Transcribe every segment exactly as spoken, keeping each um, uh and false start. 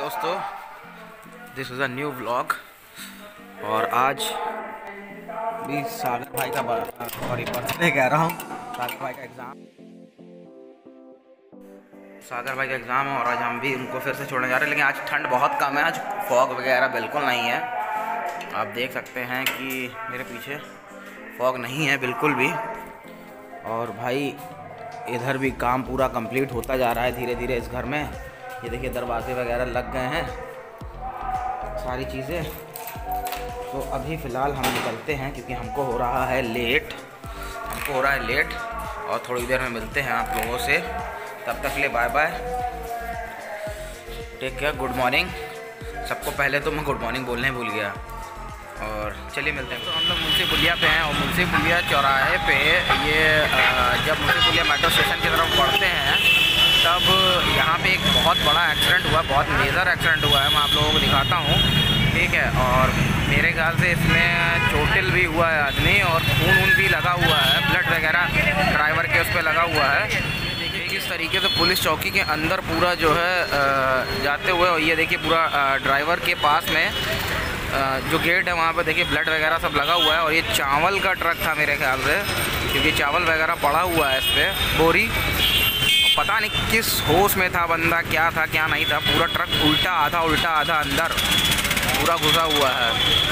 दोस्तों, this is a new vlog. और आज भी सागर भाई का सॉरी बर्थडे कह रहा हूँ सागर भाई का एग्ज़ाम सागर भाई का एग्ज़ाम है और आज हम भी उनको फिर से छोड़ने जा रहे हैं। लेकिन आज ठंड बहुत कम है, आज फॉग वगैरह बिल्कुल नहीं है। आप देख सकते हैं कि मेरे पीछे फॉग नहीं है बिल्कुल भी। और भाई इधर भी काम पूरा कंप्लीट होता जा रहा है धीरे धीरे इस घर में। ये देखिए दरवाजे वगैरह लग गए हैं, सारी चीज़ें। तो अभी फ़िलहाल हम निकलते हैं क्योंकि हमको हो रहा है लेट हमको हो रहा है लेट और थोड़ी देर में मिलते हैं आप लोगों से। तब तक के लिए bye bye, take care, good morning सबको। पहले तो मैं गुड मॉर्निंग बोलने भूल गया। और चलिए मिलते हैं। तो हम लोग मुंशी पुलिया पे हैं और मुंशी पुलिया चौराहे पे ये जब मुंशी पुलिया मेट्रो स्टेशन की तरफ बढ़ते हैं तब यहाँ पे एक बहुत बड़ा एक्सीडेंट हुआ, बहुत मेजर एक्सीडेंट हुआ है। मैं आप लोगों को दिखाता हूँ, ठीक है। और मेरे ख्याल से इसमें चोटिल भी हुआ है आदमी और खून वून भी लगा हुआ है, ब्लड वगैरह ड्राइवर के उस पर लगा हुआ है। देखिए किस तरीके से पुलिस चौकी के अंदर पूरा जो है जाते हुए, और ये देखिए पूरा ड्राइवर के पास में जो गेट है वहाँ पे देखिए ब्लड वगैरह सब लगा हुआ है। और ये चावल का ट्रक था मेरे ख्याल से, क्योंकि चावल वगैरह पड़ा हुआ है इस पर बोरी। पता नहीं किस होश में था बंदा, क्या था क्या नहीं था। पूरा ट्रक उल्टा आधा उल्टा आधा अंदर पूरा घुसा हुआ है।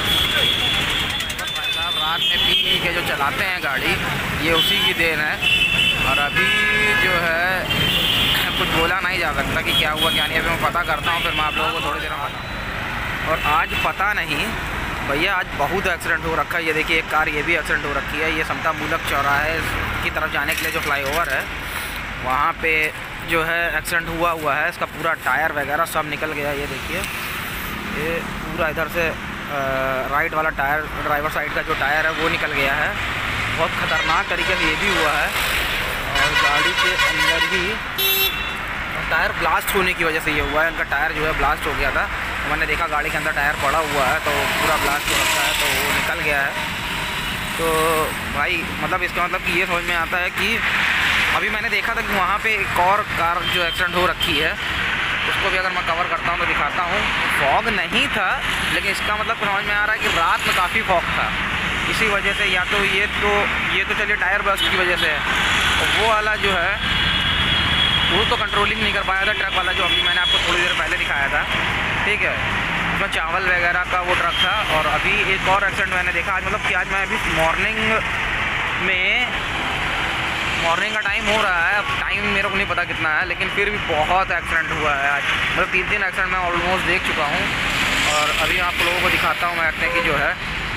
भाई साहब रात में पी के जो चलाते हैं गाड़ी, ये उसी की देन है। और अभी जो है कुछ बोला नहीं जा सकता कि क्या हुआ क्या नहीं। अभी मैं पता करता हूँ, फिर मैं आप लोगों को थोड़ी देर में बताऊँ। और आज पता नहीं भैया, आज बहुत एक्सीडेंट हो रखा है। ये देखिए एक कार ये भी एक्सीडेंट हो रखी है। ये समता मूलक चौराहे की तरफ जाने के लिए जो फ्लाईओवर है वहाँ पे जो है एक्सीडेंट हुआ हुआ है। इसका पूरा टायर वगैरह सब निकल गया। ये देखिए ये पूरा इधर से आ, राइट वाला टायर, ड्राइवर साइड का जो टायर है वो निकल गया है। बहुत ख़तरनाक तरीके से ये भी हुआ है। और गाड़ी के अंदर ही टायर ब्लास्ट होने की वजह से ये हुआ है। इनका टायर जो है ब्लास्ट हो गया था। तो मैंने देखा गाड़ी के अंदर टायर पड़ा हुआ है तो पूरा ब्लास्ट हो रखा है, तो वो निकल गया है। तो भाई मतलब इसका मतलब कि ये समझ में आता है कि अभी मैंने देखा था कि वहाँ पे एक और कार जो एक्सीडेंट हो रखी है, उसको भी अगर मैं कवर करता हूँ तो दिखाता हूँ। फॉग नहीं था, लेकिन इसका मतलब समझ में आ रहा है कि रात में काफ़ी फॉग था। इसी वजह से या तो ये तो ये तो चलिए टायर बस्ट की वजह से है, और वो वाला जो है वो तो कंट्रोलिंग नहीं कर पाया था ट्रक वाला, जो अभी मैंने आपको थोड़ी देर पहले दिखाया था, ठीक है। उसमें चावल वगैरह का वो ट्रक था। और अभी एक और एक्सीडेंट मैंने देखा आज, मतलब कि आज मैं अभी मॉर्निंग में मॉर्निंग का टाइम हो रहा है, अब टाइम मेरे को नहीं पता कितना है, लेकिन फिर भी बहुत एक्सीडेंट हुआ है आज। मतलब तीन तीन एक्सीडेंट मैं ऑलमोस्ट देख चुका हूँ। और अभी आप लोगों को दिखाता हूँ मैं अपने की जो है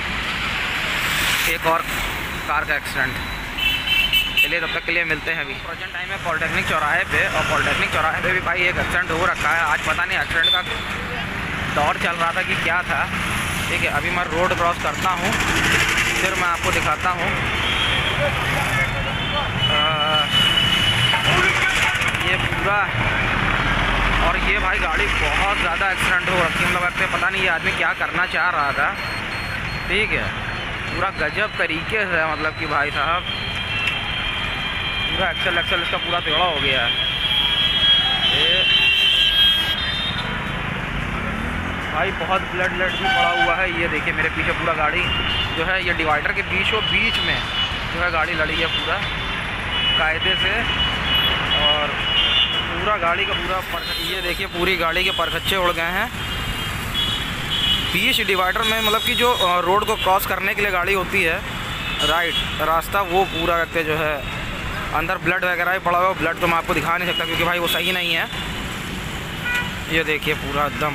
एक और कार का एक्सीडेंट। चलिए तब तक के लिए मिलते हैं। अभी प्रेजेंट टाइम है पॉलिटेक्निक चौराहे पे, और पॉलिटेक्निक चौराहे पे भी भाई एक एक्सीडेंट हो रखा है आज। पता नहीं एक्सीडेंट का दौर चल रहा था कि क्या था, ठीक है। अभी मैं रोड क्रॉस करता हूँ, फिर मैं आपको दिखाता हूँ। ये पूरा, और ये भाई गाड़ी बहुत ज़्यादा एक्सीडेंट हो रखी है। मतलब लगता है पता नहीं ये आदमी क्या करना चाह रहा था, ठीक है। पूरा गजब तरीके से, मतलब कि भाई साहब पूरा एक्सल एक्सल इसका पूरा टेढ़ा हो गया है। ये भाई बहुत ब्लड ब्लड भी पड़ा हुआ है। ये देखिए मेरे पीछे पूरा गाड़ी जो है ये डिवाइडर के बीचों बीच में जो है गाड़ी लड़ी है पूरा कायदे से। और पूरा गाड़ी का पूरा पर, ये देखिए पूरी गाड़ी के परखच्चे उड़ गए हैं बीच डिवाइडर में। मतलब कि जो रोड को क्रॉस करने के लिए गाड़ी होती है राइट रास्ता, वो पूरा करके जो है अंदर ब्लड वगैरह ही पड़ा हुआ है। ब्लड तो मैं आपको दिखा नहीं सकता क्योंकि भाई वो सही नहीं है। ये देखिए पूरा एकदम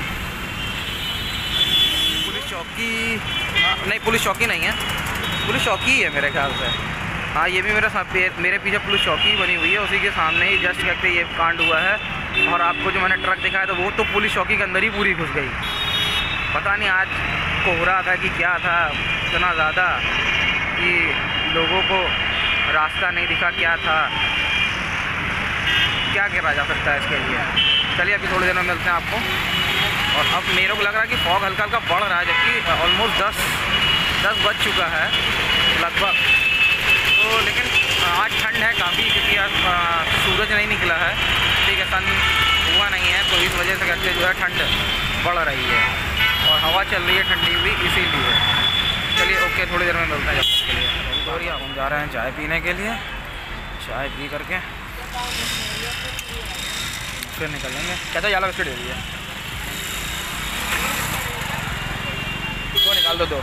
पुलिस चौकी, नहीं पुलिस चौकी नहीं है, पुलिस चौकी ही है मेरे ख्याल से। हाँ ये भी मेरे साथ मेरे पीछे पुलिस चौकी बनी हुई है, उसी के सामने ही जस्ट करके ये कांड हुआ है। और आपको जो मैंने ट्रक दिखाया था वो तो पुलिस चौकी के अंदर ही पूरी घुस गई। पता नहीं आज कोहरा था कि क्या था इतना ज़्यादा कि लोगों को रास्ता नहीं दिखा, क्या था, क्या करा जा सकता है इसके लिए। चलिए अभी थोड़ी देर में मिलते हैं आपको। और अब मेरे को लग रहा है कि फॉग हल्का हल्का बढ़ रहा है, जबकि ऑलमोस्ट दस दस बज चुका है लगभग। तो लेकिन आज ठंड है काफ़ी, क्योंकि आज सूरज नहीं निकला है, ठीक है, सन हुआ नहीं है। तो इस वजह से कहते जो है ठंड बढ़ रही है और हवा चल रही है ठंडी हुई, इसीलिए। चलिए ओके, थोड़ी देर में मिलते हैं। जब के लिए और हम जा रहे हैं चाय पीने के लिए। चाय पी करके फिर निकलेंगे। कहते ज़्यादा बिस्किट दे दिए, दो निकाल दो, दो।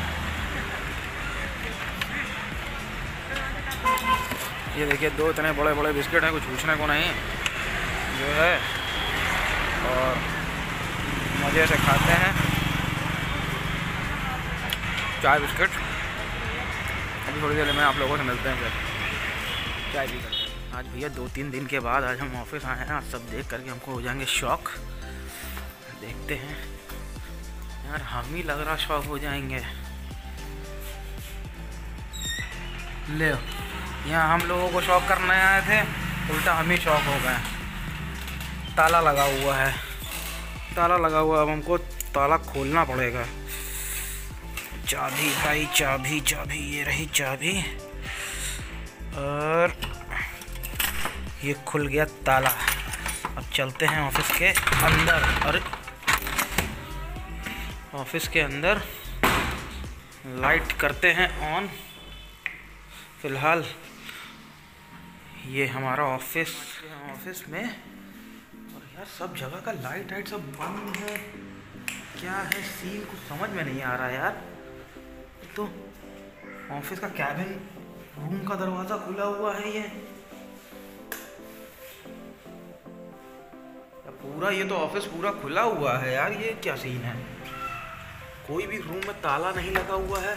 ये देखिए दो इतने बड़े बड़े बिस्किट हैं, कुछ पूछने को नहीं जो है, और मज़े से खाते हैं चाय बिस्किट। अभी थोड़ी देर में आप लोगों से मिलते हैं फिर चाय पी करके। आज भैया दो तीन दिन के बाद आज हम ऑफिस आए हैं। आज सब देख करके हमको हो जाएंगे शौक। देखते हैं यार, हम ही लग रहा शौक हो जाएंगे। ले यहाँ हम लोगों को शौक करने आए थे, उल्टा हम ही शौक हो गए। ताला लगा हुआ है, ताला लगा हुआ, अब हमको ताला खोलना पड़ेगा। चाबी भाई, चाबी चाबी, ये रही चाबी, और ये खुल गया ताला। अब चलते हैं ऑफिस के अंदर। अरे ऑफिस के अंदर लाइट करते हैं ऑन। फिलहाल ये हमारा ऑफिस ऑफिस में, और यार सब जगह का लाइट वाइट सब बंद है। क्या है सीन, कुछ समझ में नहीं आ रहा यार। तो ऑफिस का कैबिन रूम का दरवाज़ा खुला हुआ है, ये पूरा, ये तो ऑफिस पूरा खुला हुआ है यार। ये क्या सीन है, कोई भी रूम में ताला नहीं लगा हुआ है।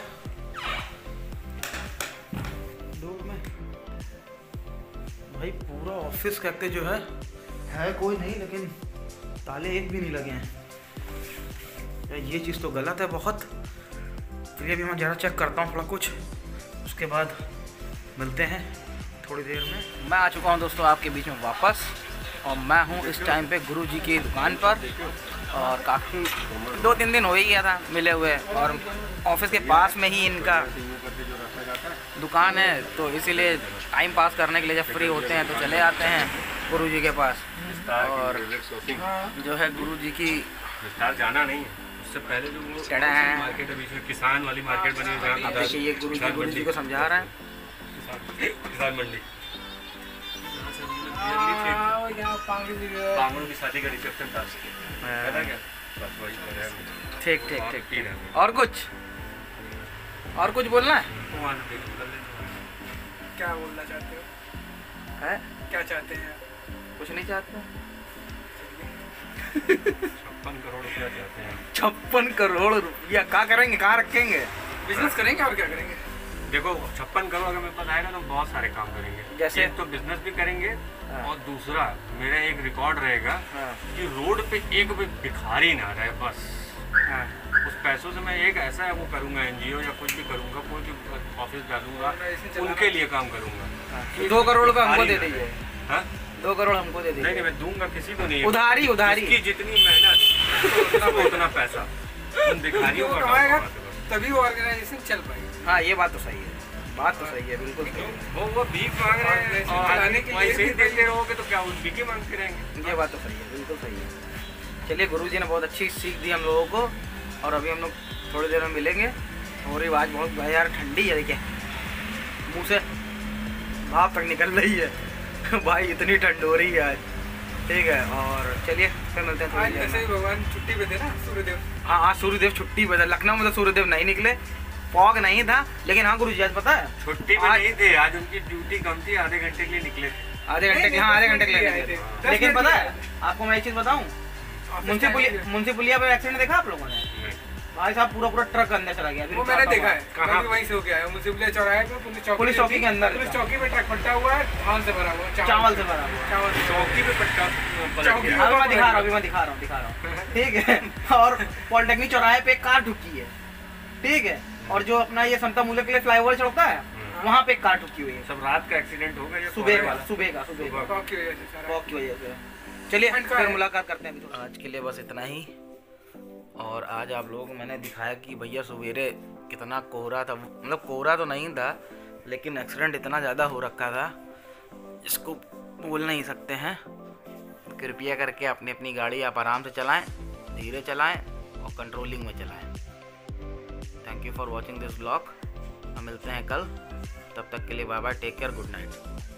भाई पूरा ऑफिस कहते जो है है कोई नहीं, लेकिन ताले एक भी नहीं लगे हैं। ये चीज़ तो गलत है बहुत। चलिए अभी मैं ज़रा चेक करता हूँ थोड़ा कुछ, उसके बाद मिलते हैं थोड़ी देर में। मैं आ चुका हूँ दोस्तों आपके बीच में वापस, और मैं हूँ इस टाइम पे गुरुजी की दुकान पर। और काफ़ी दो तीन दिन हो ही गया था मिले हुए, और ऑफिस के पास में ही इनका दुकान है, तो इसीलिए टाइम पास करने के लिए जब फ्री होते हैं तो चले आते हैं गुरुजी के पास। और जो है गुरुजी की जाना नहीं है, उससे पहले जो वो मार्केट है बीच में, किसान वाली मार्केट बनी हुई है। देखिए ये गुरुजी गुरुजी को समझा रहे हैं, किसान मंडी। पांगड़ों की शादी का रिसेप्शन था, ठीक ठीक ठीक। और कुछ और कुछ बोलना है? क्या बोलना चाहते हो? है क्या चाहते हैं? कुछ नहीं चाहते। छप्पन करोड़ रुपया चाहते हैं। छप्पन करोड़ रुपया क्या करेंगे, कहाँ रखेंगे? बिजनेस करेंगे और क्या करेंगे? देखो छप्पन करोड़ अगर मेरे पास आएगा तो बहुत सारे काम करेंगे। जैसे एक तो बिजनेस भी करेंगे, हाँ। और दूसरा मेरा एक रिकॉर्ड रहेगा, हाँ। कि रोड पे एक भी भिखारी ना रहे बस। हाँ। उस पैसों से मैं एक ऐसा है वो करूँगा, एनजीओ या कुछ भी करूँगा, कोई भी ऑफिस डालूंगा, उनके लिए काम करूँगा। हाँ। दो करोड़ रुपये हमको दे दीजिए। हाँ? दो करोड़ हमको दे दीजिए। नहीं मैं दूंगा किसी को नहीं, उधारी उधारी की जितनी मेहनत उतना उतना पैसा उन भिखारियों को कमाएगा, तभी वो ऑर्गेनाइजेशन चल पाएगी। हाँ ये बात तो सही है, बात तो सही है, बिल्कुल सही है। वो वो भीख मांग रहे हैं और वैसे ही देते रहोगे तो क्या वो भीख ही मांगते रहेंगे। ये बात तो सही है, बिल्कुल सही है। चलिए गुरुजी ने बहुत अच्छी सीख दी हम लोगों को, और अभी हम लोग थोड़ी देर में मिलेंगे। और ये आवाज़ बहुत भाई यार ठंडी है, देखिए मुँह से भाप तक निकल रही है भाई, इतनी ठंड हो रही है आज। ठीक है, और चलिए फिर मिलते हैं थोड़ी देर में। ऐसे ही भगवान छुट्टी पे थे ना सूर्यदेव। हाँ आज सूर्यदेव छुट्टी पे थे, लखनऊ में तो सूर्यदेव नहीं निकले, फॉग नहीं था। लेकिन हाँ गुरुजी आज पता है छुट्टी पे नहीं थे, आज उनकी ड्यूटी कम थी, आधे घंटे के लिए निकले थे। आधे घंटे के, हाँ आधे घंटे के लिए निकले थे। लेकिन पता है आपको मैं एक चीज़ बताऊँ, मुंशी पुलिया मुंशी पुलिया पे एक्सीडेंट देखा आप लोगों ने? भाई साहब पूरा पूरा ट्रक अंदर चला गया। वो मैंने देखा है, कहाँ वहीं से हो गया है, मुंशी पुलिया चौराहे पे पुलिस चौकी के अंदर, पुलिस चौकी में ट्रक पलटा हुआ है, धान से भरा हुआ, चावल से भरा हुआ, चावल चौकी पे पट्टा। अभी मैं दिखा रहा हूँ, अभी मैं दिखा रहा हूँ दिखा रहा हूँ ठीक है। और पॉलिटेक्निक चौराहे पे एक कार ठुकी है, ठीक है। और जो अपना ये समता मूल्य के लिए फ्लाईओवर चढ़ता है, वहाँ पे एक कार ठुकी हुई है। सब रात का एक्सीडेंट हो गया, सुबह वाला, सुबह का, सुबह का फॉग की वजह से, फॉग की वजह से। चलिए फिर मुलाकात करते हैं। अभी आज के लिए बस इतना ही। और आज आप लोगों को मैंने दिखाया कि भैया सवेरे कितना कोहरा था, मतलब कोहरा तो नहीं था, लेकिन एक्सीडेंट इतना ज़्यादा हो रखा था, इसको बोल नहीं सकते हैं कृपया करके अपनी अपनी गाड़ी आप आराम से चलाएं, धीरे चलाएं और कंट्रोलिंग में चलाएं। Thank you for watching this blog. हम मिलते हैं कल, तब तक के लिए bye bye, take care, good night.